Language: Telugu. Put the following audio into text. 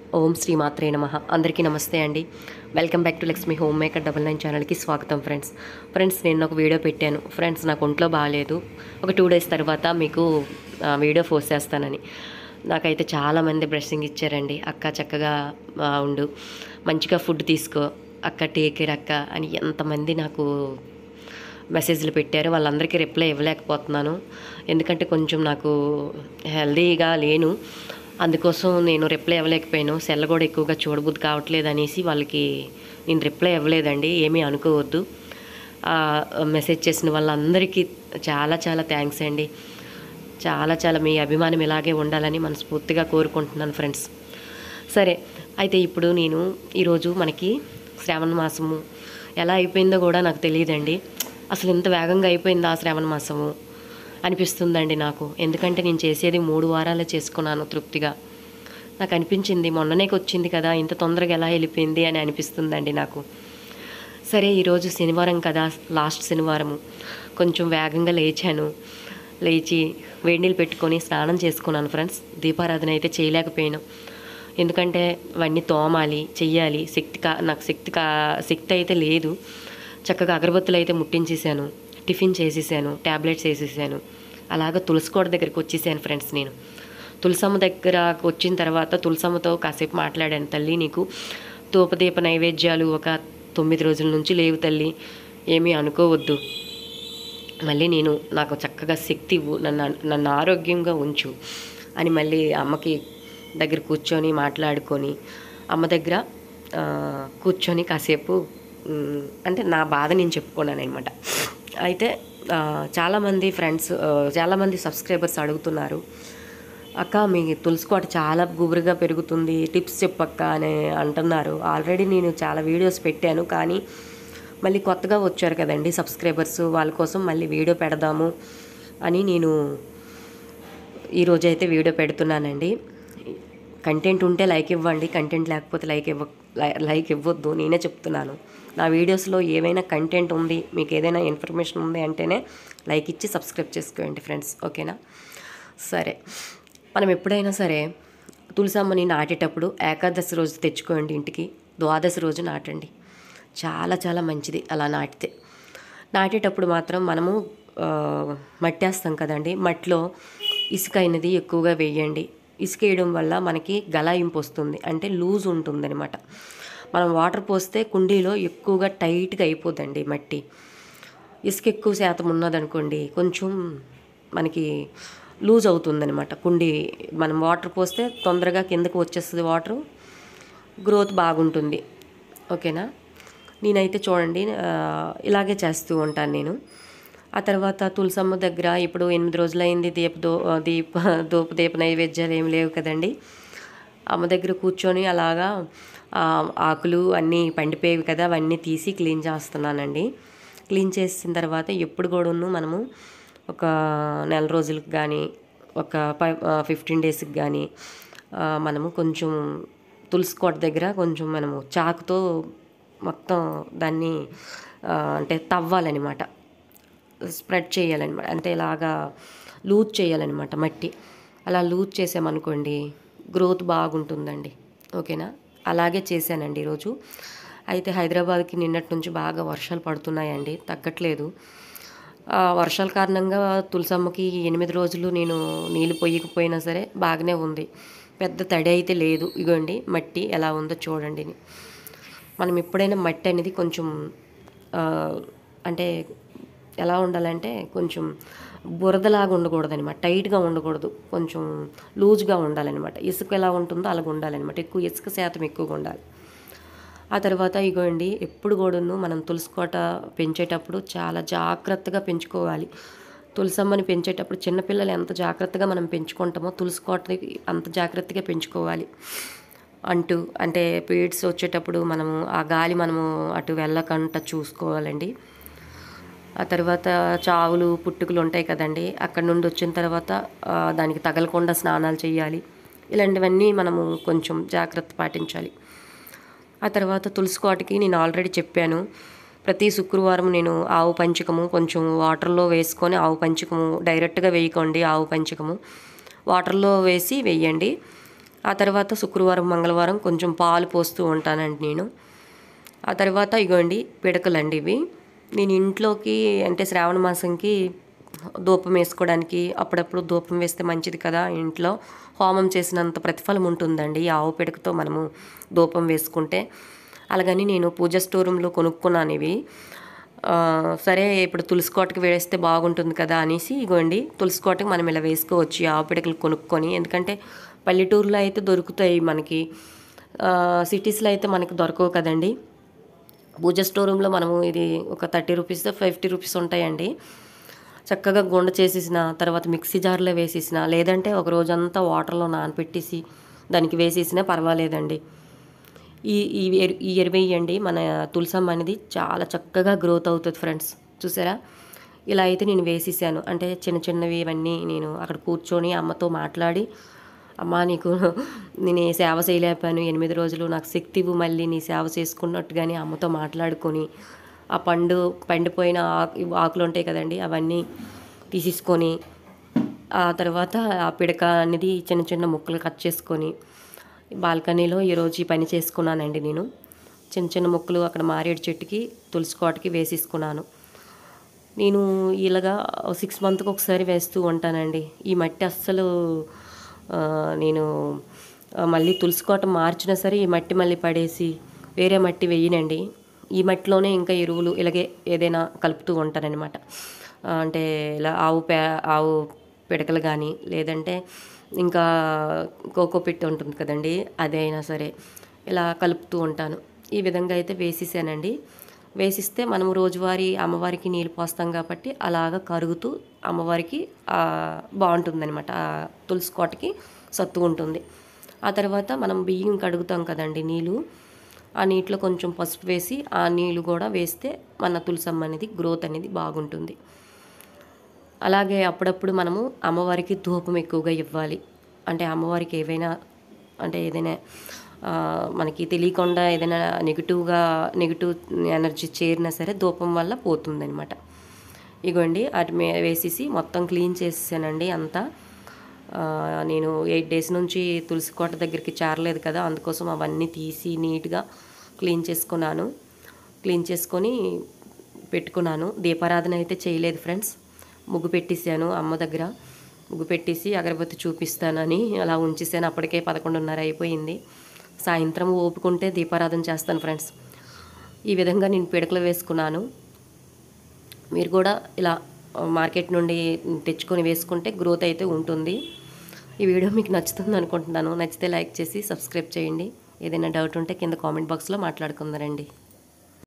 ఓం శ్రీ మాత్రే నమః. అందరికీ నమస్తే అండి. Welcome back to Lakshmi home maker 99 ఛానల్కి స్వాగతం ఫ్రెండ్స్ నేను ఒక వీడియో పెట్టాను ఫ్రెండ్స్. నాకు ఒంట్లో బాగాలేదు, ఒక 2 డేస్ తర్వాత మీకు వీడియో పోస్ట్ చేస్తానని. నాకైతే చాలామంది బ్లెస్సింగ్ ఇచ్చారండి. అక్క చక్కగా ఉండు, మంచిగా ఫుడ్ తీసుకో అక్క, టేక్ కేర్ అక్క అని ఎంతమంది నాకు మెసేజ్లు పెట్టారు. వాళ్ళందరికీ రిప్లై ఇవ్వలేకపోతున్నాను, ఎందుకంటే కొంచెం నాకు హెల్దీగా లేను. అందుకోసం నేను రిప్లై ఇవ్వలేకపోయాను. సెల్ కూడా ఎక్కువగా చూడబుద్ధి కావట్లేదు అనేసి వాళ్ళకి నేను రిప్లై ఇవ్వలేదండి. ఏమీ అనుకోవద్దు. మెసేజ్ చేసిన వాళ్ళందరికీ చాలా చాలా థ్యాంక్స్ అండి. చాలా మీ అభిమానం ఇలాగే ఉండాలని మనస్ఫూర్తిగా కోరుకుంటున్నాను ఫ్రెండ్స్. సరే, అయితే ఇప్పుడు నేను ఈరోజు మనకి శ్రావణ మాసము ఎలా అయిపోయిందో కూడా నాకు తెలియదండి. అసలు ఇంత వేగంగా అయిపోయింది ఆ శ్రావణ మాసము అనిపిస్తుందండి నాకు. ఎందుకంటే నేను చేసేది 3 వారాలే చేసుకున్నాను తృప్తిగా. నాకు అనిపించింది మొన్ననే వచ్చింది కదా, ఇంత తొందరగా ఎలా వెళ్ళిపోయింది అని అనిపిస్తుందండి నాకు. సరే, ఈరోజు శనివారం కదా, లాస్ట్ శనివారము. కొంచెం వేగంగా లేచి వేడి నీళ్ళు పెట్టుకొని స్నానం చేసుకున్నాను ఫ్రెండ్స్. దీపారాధన అయితే చేయలేకపోయాను, ఎందుకంటే అవన్నీ తోమాలి, చెయ్యాలి. నాకు శక్తి అయితే లేదు. చక్కగా అగరబత్తులు అయితే ముట్టించేసాను, టిఫిన్ చేసేసాను, ట్యాబ్లెట్స్ వేసేసాను. అలాగ తులసికోట దగ్గరికి వచ్చేసాను ఫ్రెండ్స్. నేను తులసమ్మ దగ్గరకు వచ్చిన తర్వాత తులసమ్మతో కాసేపు మాట్లాడాను. తల్లి, నీకు ధూపదీప నైవేద్యాలు ఒక 9 రోజుల నుంచి లేవు తల్లి, ఏమీ అనుకోవద్దు. మళ్ళీ నాకు చక్కగా శక్తి ఇవ్వు, నన్ను ఆరోగ్యంగా ఉంచు అని మళ్ళీ అమ్మకి దగ్గర కూర్చొని మాట్లాడుకొని అమ్మ దగ్గర కూర్చొని కాసేపు అంటే నా బాధ నేను చెప్పుకున్నాను అనమాట. అయితే చాలామంది ఫ్రెండ్స్, చాలామంది సబ్స్క్రైబర్స్ అడుగుతున్నారు, అక్క మీ తులసికోట చాలా గుబురుగా పెరుగుతుంది, టిప్స్ చెప్పక్క అని అంటున్నారు. ఆల్రెడీ నేను చాలా వీడియోస్ పెట్టాను, కానీ మళ్ళీ కొత్తగా వచ్చారు కదండి సబ్స్క్రైబర్స్, వాళ్ళ కోసం మళ్ళీ వీడియో పెడదాము అని నేను ఈరోజైతే వీడియో పెడుతున్నానండి. కంటెంట్ ఉంటే లైక్ ఇవ్వండి, కంటెంట్ లేకపోతే లైక్ ఇవ్వద్దు. నేనే చెప్తున్నాను, నా వీడియోస్లో ఏవైనా కంటెంట్ ఉంది, మీకు ఏదైనా ఇన్ఫర్మేషన్ ఉంది అంటేనే లైక్ ఇచ్చి సబ్స్క్రైబ్ చేసుకోండి ఫ్రెండ్స్, ఓకేనా? సరే, మనం ఎప్పుడైనా సరే తులసమ్మని నాటేటప్పుడు ఏకాదశి రోజు తెచ్చుకోండి ఇంటికి, ద్వాదశి రోజు నాటండి. చాలా మంచిది అలా నాటేటప్పుడు మాత్రం మనము మట్టేస్తాం కదండి, మట్టిలో ఇసుక అయినది ఎక్కువగా వేయండి. ఇసుక వేయడం వల్ల మనకి గలాయింపు వస్తుంది, అంటే లూజ్ ఉంటుందన్నమాట. మనం వాటర్ పోస్తే కుండీలో ఎక్కువగా టైట్గా అయిపోద్దండి మట్టి. ఇసుక ఎక్కువ శాతం ఉన్నదనుకోండి, కొంచెం మనకి లూజ్ అవుతుందన్నమాట కుండీ. మనం వాటర్ పోస్తే తొందరగా కిందకు వచ్చేస్తుంది, వాటరు గ్రోత్ బాగుంటుంది, ఓకేనా? నేనైతే చూడండి ఇలాగే చేస్తూ ఉంటాను నేను. ఆ తర్వాత తులసమ్మ దగ్గర ఇప్పుడు 8 రోజులైంది, ధూపదీప నైవేద్యాలు ఏమి లేవు కదండి. అమ్మ దగ్గర కూర్చొని అలాగా ఆకులు అన్నీ పండిపోయేవి కదా, అవన్నీ తీసి క్లీన్ చేస్తున్నానండి. క్లీన్ చేసిన తర్వాత ఎప్పుడు కూడా మనము ఒక 1 రోజులకు కానీ, ఒక 15 డేస్కి కానీ మనము కొంచెం తులసికోట దగ్గర కొంచెం మనము చాకుతో మొత్తం దాన్ని అంటే తవ్వాలన్నమాట, స్ప్రెడ్ చేయాలన్నమాట, అంటే ఇలాగా లూజ్ చేయాలన్నమాట మట్టి. అలా లూజ్ చేసామనుకోండి గ్రోత్ బాగుంటుందండి, ఓకేనా? అలాగే చేశానండి ఈరోజు. అయితే హైదరాబాద్కి నిన్నటి నుంచి బాగా వర్షాలు పడుతున్నాయండి, తగ్గట్లేదు. వర్షాల కారణంగా తులసమ్మకి 8 రోజులు నేను నీళ్ళు పొయ్యకపోయినా సరే బాగానే ఉంది, పెద్ద తడి అయితే లేదు. ఇగోండి మట్టి ఎలా ఉందో చూడండి. మనం ఎప్పుడైనా మట్టి అనేది కొంచెం అంటే ఎలా ఉండాలంటే కొంచెం బురదలాగా ఉండకూడదు అనమాట, టైట్గా ఉండకూడదు, కొంచెం లూజ్గా ఉండాలన్నమాట. ఇసుక ఎలా ఉంటుందో అలాగ ఉండాలన్నమాట, ఎక్కువ ఇసుక శాతం ఎక్కువగా ఉండాలి. ఆ తర్వాత ఇగోండి ఎప్పుడు కూడాను మనం తులసికోట పెంచేటప్పుడు చాలా జాగ్రత్తగా పెంచుకోవాలి. తులసమ్మని పెంచేటప్పుడు చిన్నపిల్లలు ఎంత జాగ్రత్తగా మనం పెంచుకుంటామో తులసికోటని అంత జాగ్రత్తగా పెంచుకోవాలి. అంటే పీరియడ్స్ వచ్చేటప్పుడు మనము ఆ గాలి మనము అటు వెళ్ళకుండా చూసుకోవాలండి. ఆ తర్వాత చావులు పుట్టుకలు ఉంటాయి కదండి, అక్కడ నుండి వచ్చిన తర్వాత దానికి తగలకుండా స్నానాలు చేయాలి. ఇలాంటివన్నీ మనము కొంచెం జాగ్రత్త పాటించాలి. ఆ తర్వాత తులసికోటకి నేను ఆల్రెడీ చెప్పాను, ప్రతి శుక్రవారం నేను ఆవు పంచకము కొంచెం వాటర్లో వేసుకొని, ఆవు పంచకము డైరెక్ట్గా వేయకండి, ఆవు పంచకము వాటర్లో వేసి వేయండి. ఆ తర్వాత శుక్రవారం మంగళవారం కొంచెం పాలు పోస్తూ ఉంటానండి నేను. ఆ తర్వాత ఇగోండి పిడకలండి ఇవి. నేను ఇంట్లోకి అంటే శ్రావణ మాసంకి ధూపం వేసుకోవడానికి అప్పుడప్పుడు ధూపం వేస్తే మంచిది కదా, ఇంట్లో హోమం చేసినంత ప్రతిఫలం ఉంటుందండి ఈ ఆవు పిడకతో మనము ధూపం వేసుకుంటే. అలాగని నేను పూజ స్టోర్ రూమ్లో కొనుక్కున్నాను ఇవి. సరే ఇప్పుడు తులసి కోటకి వేస్తే బాగుంటుంది కదా అనేసి ఇగోండి తులసి కోటకి మనం ఇలా వేసుకోవచ్చు ఈ ఆవు పిడకలు కొనుక్కొని. ఎందుకంటే పల్లెటూరులో అయితే దొరుకుతాయి మనకి, సిటీస్లో అయితే మనకి దొరకవు కదండి. పూజ స్టోర్ రూమ్లో మనము ఇది ఒక 30 రూపీస్ 50 రూపీస్ ఉంటాయండి. చక్కగా గుండ చేసేసిన తర్వాత మిక్సీ జార్లో వేసేసిన, లేదంటే ఒక రోజంతా వాటర్లో నానపెట్టేసి దానికి వేసేసినా పర్వాలేదండి. ఈ ఈ ఈ ఎరువేయండి మన తులసమ్మ అనేది చాలా చక్కగా గ్రోత్ అవుతుంది ఫ్రెండ్స్. చూసారా, ఇలా అయితే నేను వేసేసాను. అంటే చిన్న చిన్నవి ఇవన్నీ నేను అక్కడ కూర్చొని అమ్మతో మాట్లాడి, అమ్మ నీకు నేను సేవ చేయలేపాను 8 రోజులు, నాకు శక్తి ఇవ్వు మళ్ళీ నీ సేవ చేసుకున్నట్టుగానే అమ్మతో మాట్లాడుకొని ఆ పండిపోయిన ఆకులు ఉంటాయి కదండి అవన్నీ తీసేసుకొని, ఆ తర్వాత ఆ పిడక అనేది చిన్న చిన్న ముక్కలు కట్ చేసుకొని బాల్కనీలో ఈరోజు ఈ పని చేసుకున్నానండి నేను. చిన్న చిన్న ముక్కలు అక్కడ మారేడు చెట్టుకి తులసి కోటకి వేసేసుకున్నాను. నేను ఇలాగా 6 మంత్కి ఒకసారి వేస్తూ ఉంటానండి. ఈ మట్టి అస్సలు నేను మళ్ళీ తులసి కోట మార్చినా సరే ఈ మట్టి మళ్ళీ పడేసి వేరే మట్టి వేయనండి. ఈ మట్టిలోనే ఇంకా ఎరువులు ఇలాగే ఏదైనా కలుపుతూ ఉంటానన్నమాట. అంటే ఇలా ఆవు పిడకలు కానీ, లేదంటే ఇంకా కోకో పిట్ ఉంటుంది కదండి, అదైనా సరే ఇలా కలుపుతూ ఉంటాను. ఈ విధంగా అయితే వేసేసానండి. వేసిస్తే మనము రోజువారీ అమ్మవారికి నీళ్ళు పోస్తాం కాబట్టి అలాగా కరుగుతూ అమ్మవారికి బాగుంటుందన్నమాట. తులసి కోటకి సత్తు ఉంటుంది. ఆ తర్వాత మనం బియ్యం కడుగుతాం కదండి నీళ్ళు, ఆ నీటిలో కొంచెం పసుపు వేసి ఆ నీళ్ళు కూడా వేస్తే మన తులసమ్మ అనేది గ్రోత్ అనేది బాగుంటుంది. అలాగే అప్పుడప్పుడు మనము అమ్మవారికి ధూపం ఎక్కువగా ఇవ్వాలి. అంటే అమ్మవారికి ఏదైనా మనకి తెలియకుండా ఏదైనా నెగిటివ్ ఎనర్జీ చేరినా సరే ధూపం వల్ల పోతుందనమాట. ఇగోండి అటు వేసేసి మొత్తం క్లీన్ చేసేసానండి అంతా. నేను 8 డేస్ నుంచి తులసి కోట దగ్గరికి చేరలేదు కదా, అందుకోసం అవన్నీ తీసి నీట్గా క్లీన్ చేసుకొని పెట్టుకున్నాను. దీపారాధన అయితే చేయలేదు ఫ్రెండ్స్. ముగ్గు పెట్టేసాను అమ్మ దగ్గర. ముగ్గు పెట్టేసి అగరబత్తి చూపిస్తానని అలా ఉంచేసాను. అప్పటికే 11:30 అయిపోయింది. సాయంత్రం ఓపుకుంటే దీపారాధన చేస్తాను ఫ్రెండ్స్. ఈ విధంగా నేను పిడకలు వేసుకున్నాను. మీరు కూడా ఇలా మార్కెట్ నుండి తెచ్చుకొని వేసుకుంటే గ్రోత్ అయితే ఉంటుంది. ఈ వీడియో మీకు నచ్చుతుంది అనుకుంటున్నాను. నచ్చితే లైక్ చేసి సబ్స్క్రైబ్ చేయండి. ఏదైనా డౌట్ ఉంటే కింద కామెంట్ బాక్స్లో మాట్లాడుకుందారండి.